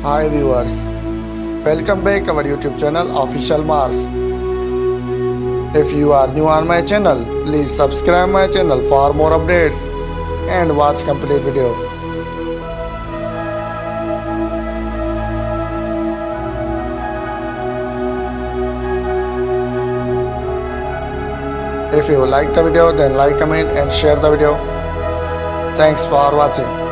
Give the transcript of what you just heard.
Hi viewers, welcome back our YouTube channel Official Mars. If you are new on my channel, please subscribe my channel for more updates and watch complete video. If you like the video, then like, comment and share the video. Thanks for watching.